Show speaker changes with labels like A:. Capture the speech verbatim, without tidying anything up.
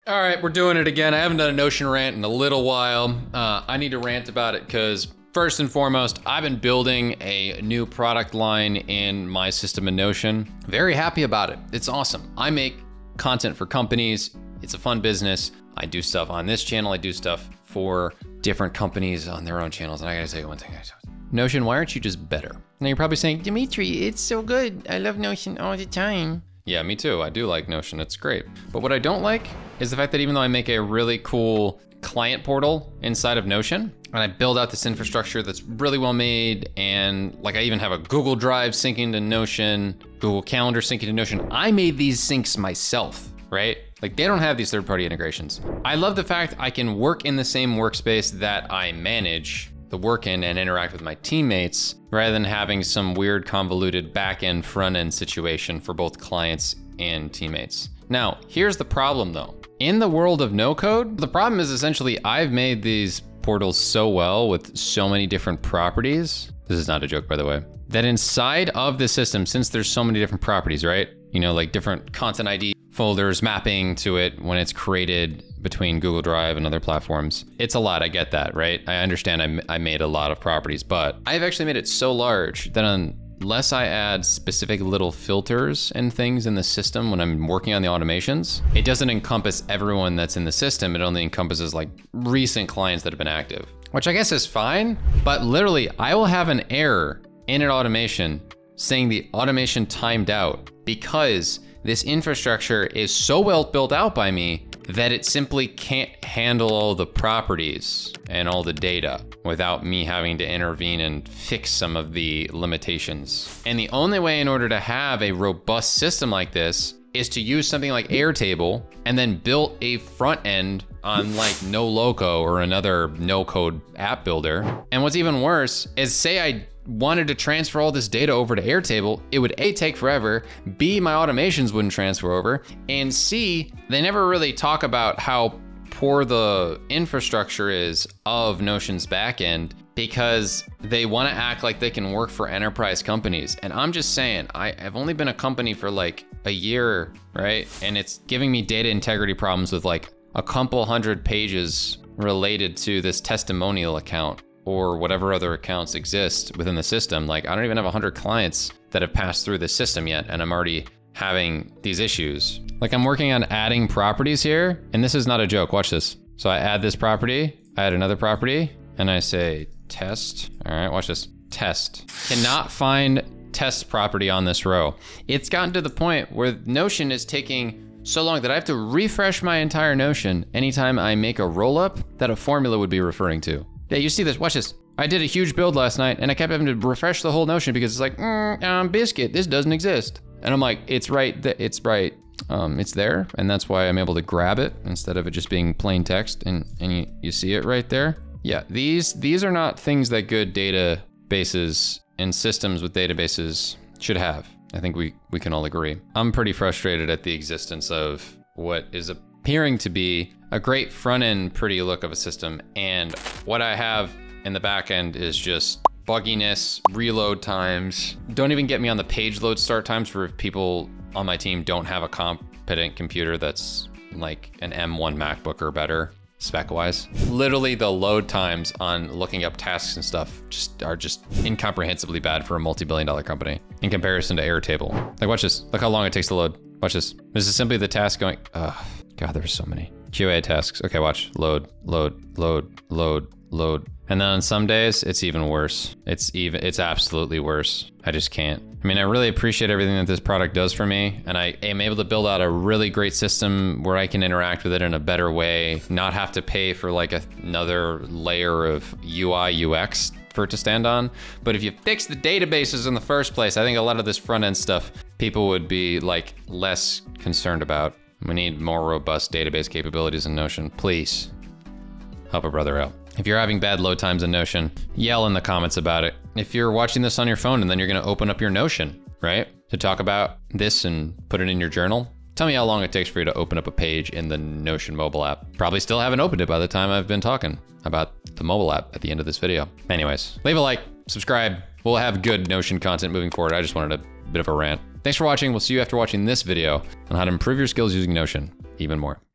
A: All right, we're doing it again. I haven't done a Notion rant in a little while. Uh, I need to rant about it because first and foremost, I've been building a new product line in my system in Notion. Very happy about it. It's awesome. I make content for companies. It's a fun business. I do stuff on this channel. I do stuff for different companies on their own channels. And I gotta say one thing. Notion, why aren't you just better? Now you're probably saying, Dimitri, it's so good. I love Notion all the time. Yeah, me too. I do like Notion. It's great. But what I don't like is the fact that even though I make a really cool client portal inside of Notion, and I build out this infrastructure that's really well made, and like I even have a Google Drive syncing to Notion, Google Calendar syncing to Notion. I made these syncs myself, right? Like they don't have these third-party integrations. I love the fact I can work in the same workspace that I manage the work in and interact with my teammates rather than having some weird convoluted back-end front-end situation for both clients and teammates. Now, here's the problem though. In the world of no code, the problem is essentially I've made these portals so well with so many different properties. This is not a joke, by the way, that inside of the system, since there's so many different properties, right? You know, like different content I D folders mapping to it when it's created between Google Drive and other platforms. It's a lot, I get that, right? I understand I, I made a lot of properties, but I've actually made it so large that unless I add specific little filters and things in the system when I'm working on the automations, it doesn't encompass everyone that's in the system. It only encompasses like recent clients that have been active, which I guess is fine, but literally I will have an error in an automation saying the automation timed out because this infrastructure is so well built out by me that it simply can't handle all the properties and all the data without me having to intervene and fix some of the limitations. And the only way in order to have a robust system like this is to use something like Airtable and then build a front end on like NoLoco or another no code app builder. And what's even worse is say I wanted to transfer all this data over to Airtable, it would A, take forever, B, my automations wouldn't transfer over, and C, they never really talk about how poor the infrastructure is of Notion's backend because they wanna act like they can work for enterprise companies. And I'm just saying, I, I've only been a company for like a year, right? And it's giving me data integrity problems with like a couple hundred pages related to this testimonial account or whatever other accounts exist within the system. Like I don't even have one hundred clients that have passed through the system yet, and I'm already having these issues. Like I'm working on adding properties here, and this is not a joke, watch this. So I add this property, I add another property, and I say test. All right, watch this, test. Cannot find test property on this row. It's gotten to the point where Notion is taking so long that I have to refresh my entire Notion anytime I make a roll-up that a formula would be referring to. Yeah, you see this, watch this. I did a huge build last night and I kept having to refresh the whole Notion because it's like, mm, um, biscuit, this doesn't exist. And I'm like, it's right, th it's right, um, it's there. And that's why I'm able to grab it instead of it just being plain text and, and you, you see it right there. Yeah, these, these are not things that good databases and systems with databases should have. I think we, we can all agree. I'm pretty frustrated at the existence of what is appearing to be a great front end pretty look of a system. And what I have in the back end is just bugginess, reload times. Don't even get me on the page load start times for if people on my team don't have a competent computer that's like an M one MacBook or better spec wise. Literally the load times on looking up tasks and stuff just are just incomprehensibly bad for a multi-billion dollar company in comparison to Airtable. Like watch this, look how long it takes to load. Watch this. This is simply the task going, ugh, God, there's so many. Q A tasks, okay, watch, load, load, load, load, load. And then on some days, it's even worse. It's even, it's absolutely worse. I just can't. I mean, I really appreciate everything that this product does for me. And I am able to build out a really great system where I can interact with it in a better way, not have to pay for like a, another layer of U I, U X for it to stand on. But if you fix the databases in the first place, I think a lot of this front end stuff, people would be like less concerned about. We need more robust database capabilities in Notion. Please help a brother out. If you're having bad load times in Notion, yell in the comments about it. If you're watching this on your phone and then you're gonna open up your Notion, right? To talk about this and put it in your journal, tell me how long it takes for you to open up a page in the Notion mobile app. Probably still haven't opened it by the time I've been talking about the mobile app at the end of this video. Anyways, leave a like, subscribe. We'll have good Notion content moving forward. I just wanted a bit of a rant. Thanks for watching. We'll see you after watching this video on how to improve your skills using Notion even more.